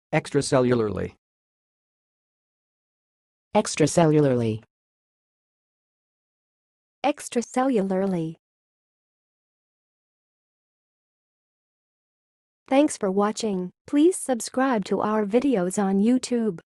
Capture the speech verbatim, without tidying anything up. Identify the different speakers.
Speaker 1: extracellularly,
Speaker 2: extracellularly,
Speaker 3: extracellularly. Thanks for watching. Please subscribe to our videos on YouTube.